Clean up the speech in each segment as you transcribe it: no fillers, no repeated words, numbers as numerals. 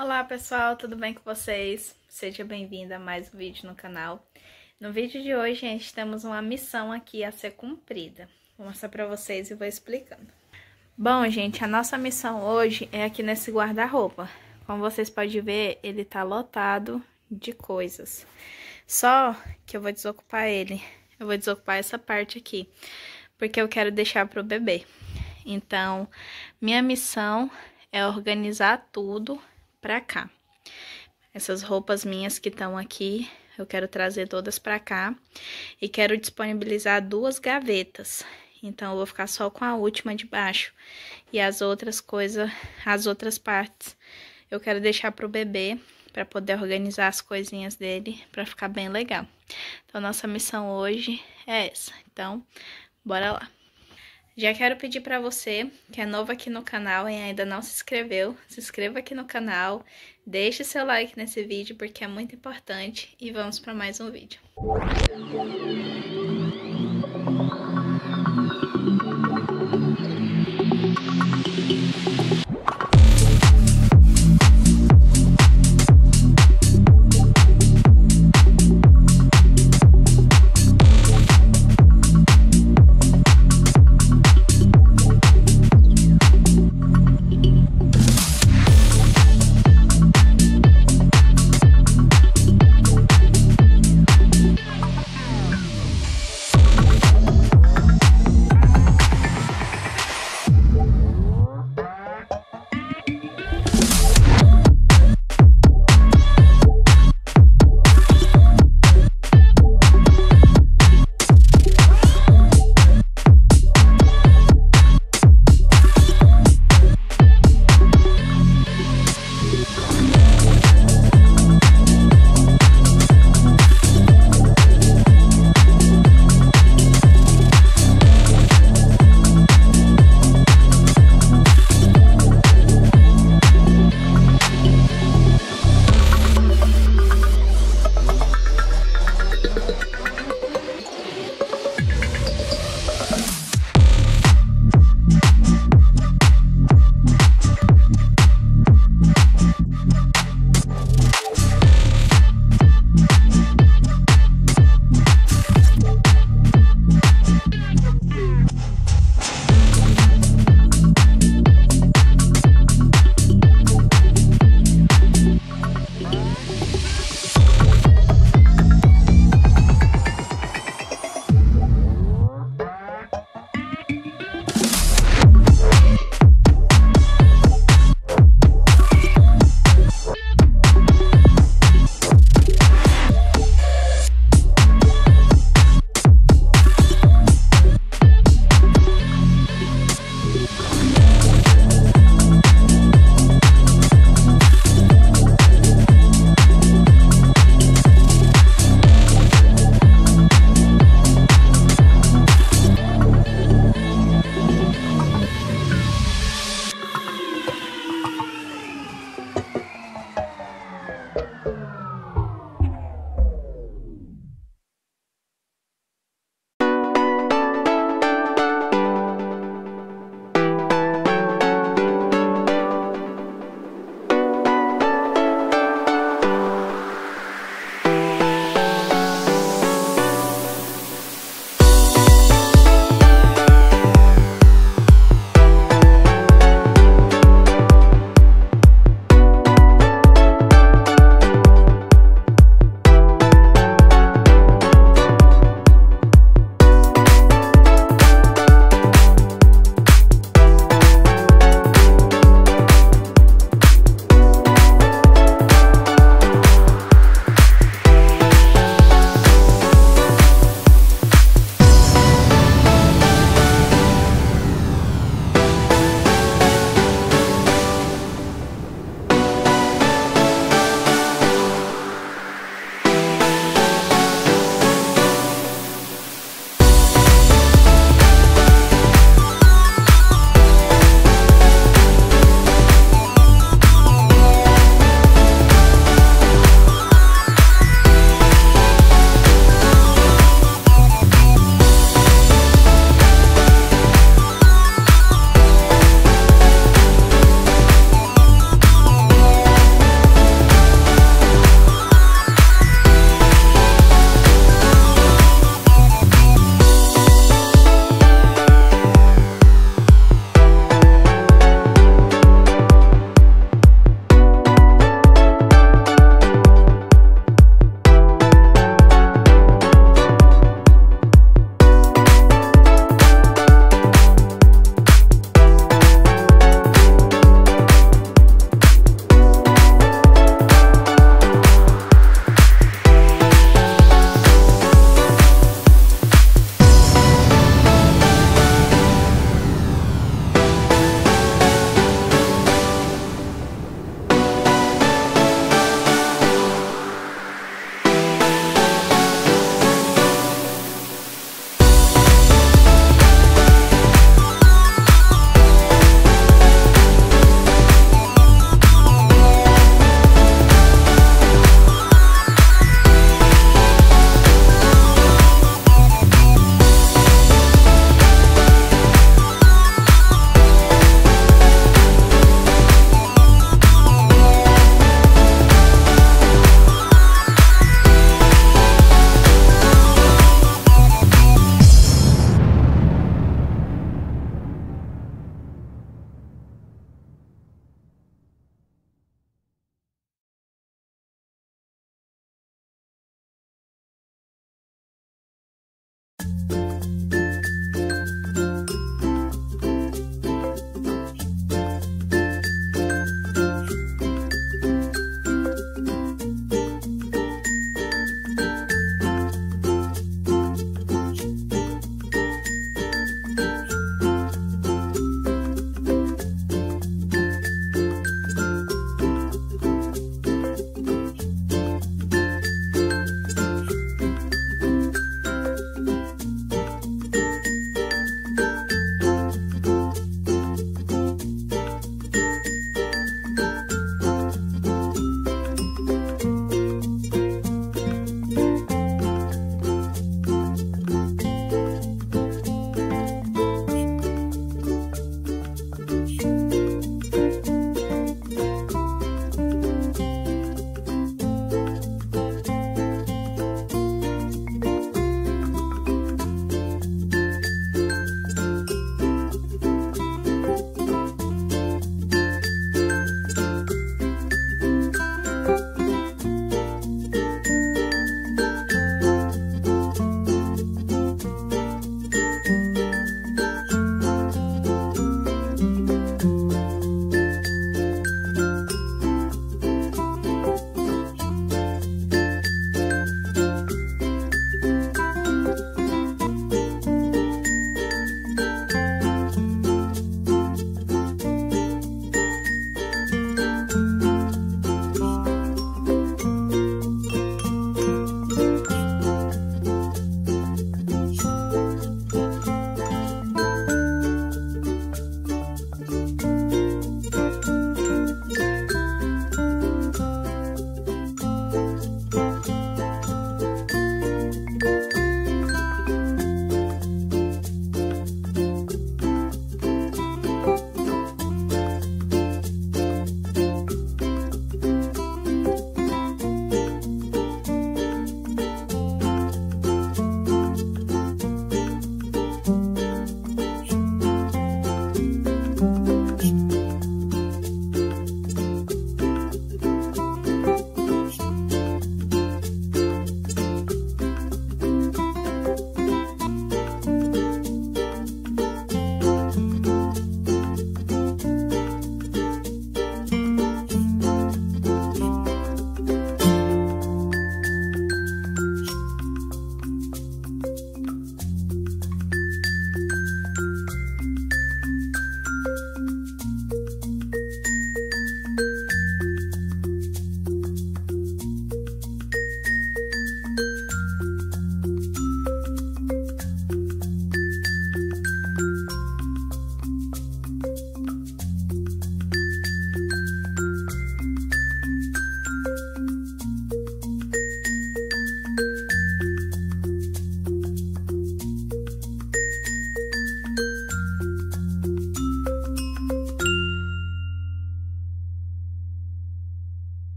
Olá pessoal, tudo bem com vocês? Seja bem-vindo a mais um vídeo no canal. No vídeo de hoje, gente, temos uma missão aqui a ser cumprida. Vou mostrar pra vocês e vou explicando. Bom, gente, a nossa missão hoje é aqui nesse guarda-roupa. Como vocês podem ver, ele tá lotado de coisas. Só que eu vou desocupar ele. Eu vou desocupar essa parte aqui, porque eu quero deixar pro bebê. Então, minha missão é organizar tudo pra cá. Essas roupas minhas que estão aqui, eu quero trazer todas pra cá e quero disponibilizar 2 gavetas. Então, eu vou ficar só com a última de baixo e as outras coisas, as outras partes, eu quero deixar pro bebê para poder organizar as coisinhas dele, para ficar bem legal. Então, nossa missão hoje é essa. Então, bora lá. Já quero pedir para você, que é novo aqui no canal e ainda não se inscreveu, se inscreva aqui no canal, deixe seu like nesse vídeo porque é muito importante e vamos para mais um vídeo.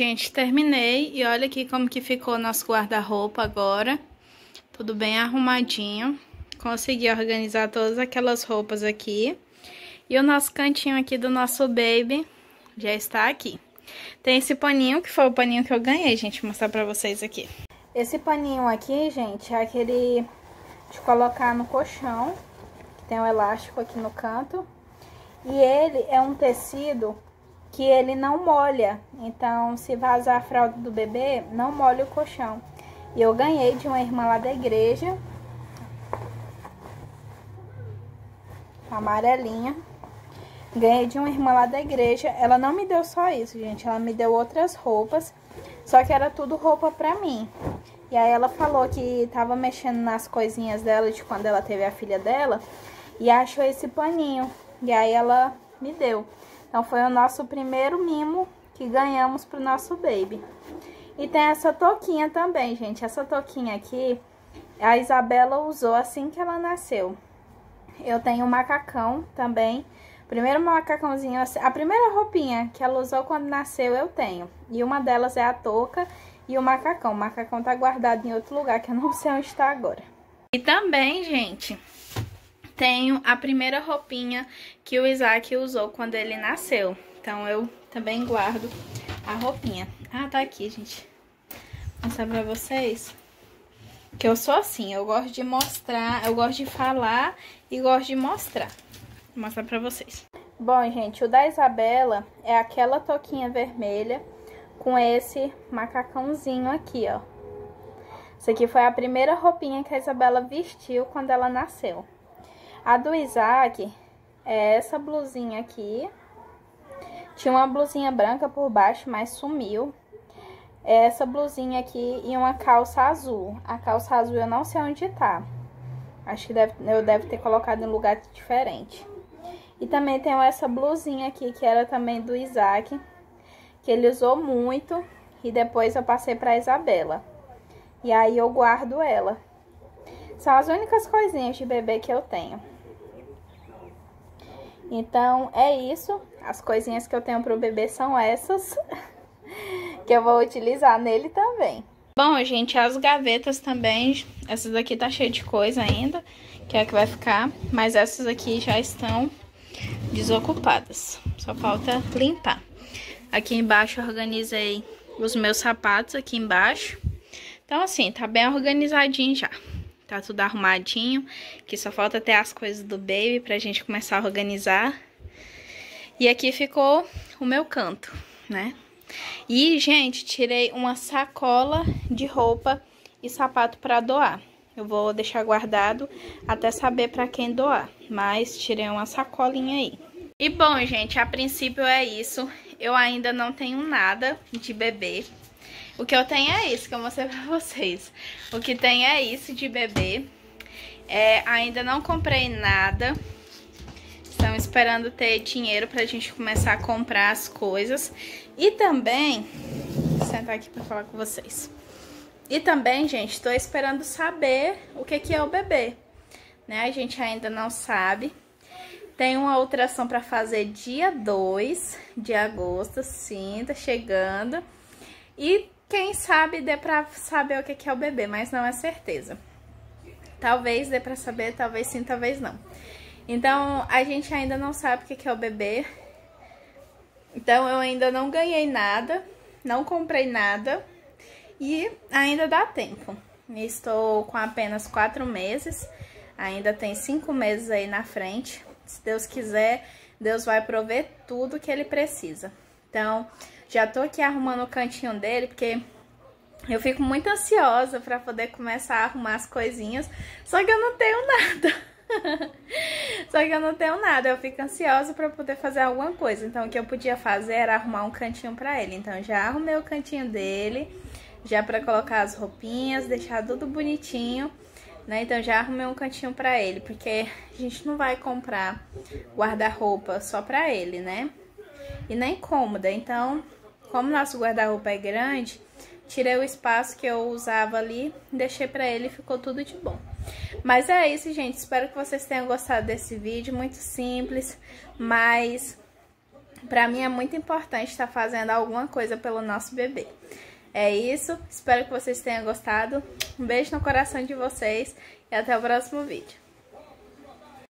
gente, terminei e olha aqui como que ficou nosso guarda-roupa agora. Tudo bem arrumadinho. Consegui organizar todas aquelas roupas aqui. E o nosso cantinho aqui do nosso baby já está aqui. Tem esse paninho, que foi o paninho que eu ganhei, gente, vou mostrar pra vocês aqui. Esse paninho aqui, gente, é aquele de colocar no colchão, que tem um elástico aqui no canto. E ele é um tecido que ele não molha, então se vazar a fralda do bebê, não molha o colchão. E eu ganhei de uma irmã lá da igreja, amarelinha. Ganhei de uma irmã lá da igreja. Ela não me deu só isso, gente, ela me deu outras roupas, só que era tudo roupa pra mim. E aí ela falou que tava mexendo nas coisinhas dela de quando ela teve a filha dela e achou esse paninho. E aí ela me deu. Então foi o nosso primeiro mimo que ganhamos pro nosso baby. E tem essa touquinha também, gente. Essa touquinha aqui, a Isabela usou assim que ela nasceu. Eu tenho um macacão também. Primeiro macacãozinho, a primeira roupinha que ela usou quando nasceu eu tenho. E uma delas é a touca e o macacão. O macacão tá guardado em outro lugar que eu não sei onde tá agora. E também, gente, tenho a primeira roupinha que o Isaac usou quando ele nasceu. Então eu também guardo a roupinha. Ah, tá aqui, gente. Vou mostrar pra vocês. Que eu sou assim, eu gosto de mostrar, eu gosto de falar e gosto de mostrar. Vou mostrar pra vocês. Bom, gente, o da Isabela é aquela touquinha vermelha com esse macacãozinho aqui, ó. Essa aqui foi a primeira roupinha que a Isabela vestiu quando ela nasceu. A do Isaac é essa blusinha aqui. Tinha uma blusinha branca por baixo, mas sumiu. É essa blusinha aqui e uma calça azul. A calça azul eu não sei onde tá. Acho que eu devo ter colocado em lugar diferente. E também tenho essa blusinha aqui, que era também do Isaac, que ele usou muito. E depois eu passei pra Isabela. E aí eu guardo ela. São as únicas coisinhas de bebê que eu tenho. Então, é isso. As coisinhas que eu tenho pro bebê são essas. Que eu vou utilizar nele também. Bom, gente, as gavetas também. Essas aqui tá cheia de coisa ainda, que é a que vai ficar. Mas essas aqui já estão desocupadas. Só falta limpar. Aqui embaixo eu organizei os meus sapatos aqui embaixo. Então, assim, tá bem organizadinho já. Tá tudo arrumadinho, que só falta ter as coisas do baby pra gente começar a organizar. E aqui ficou o meu canto, né? E, gente, tirei uma sacola de roupa e sapato pra doar. Eu vou deixar guardado até saber pra quem doar, mas tirei uma sacolinha aí. E, bom, gente, a princípio é isso. Eu ainda não tenho nada de bebê. O que eu tenho é isso que eu mostrei pra vocês. O que tem é isso de bebê. Ainda não comprei nada. Estamos esperando ter dinheiro pra gente começar a comprar as coisas. E também... Vou sentar aqui pra falar com vocês. E também, gente, tô esperando saber o que é o bebê. Né? A gente ainda não sabe. Tem uma ultrassom pra fazer dia 2 de agosto. Sim, tá chegando. E... quem sabe dê pra saber o que é o bebê, mas não é certeza. Talvez dê pra saber, talvez sim, talvez não. Então, a gente ainda não sabe o que é o bebê. Então, eu ainda não ganhei nada, não comprei nada. E ainda dá tempo. Estou com apenas 4 meses. Ainda tem 5 meses aí na frente. Se Deus quiser, Deus vai prover tudo que ele precisa. Então... já tô aqui arrumando o cantinho dele, porque eu fico muito ansiosa pra poder começar a arrumar as coisinhas. Só que eu não tenho nada. Eu fico ansiosa pra poder fazer alguma coisa. Então, o que eu podia fazer era arrumar um cantinho pra ele. Então, já arrumei o cantinho dele, já pra colocar as roupinhas, deixar tudo bonitinho, né? Então, já arrumei um cantinho pra ele, porque a gente não vai comprar guarda-roupa só pra ele, né? E nem cômoda. Então... como nosso guarda-roupa é grande, tirei o espaço que eu usava ali, deixei pra ele e ficou tudo de bom. Mas é isso, gente. Espero que vocês tenham gostado desse vídeo. Muito simples, mas Pra mim é muito importante estar fazendo alguma coisa pelo nosso bebê. É isso, espero que vocês tenham gostado. Um beijo no coração de vocês e até o próximo vídeo.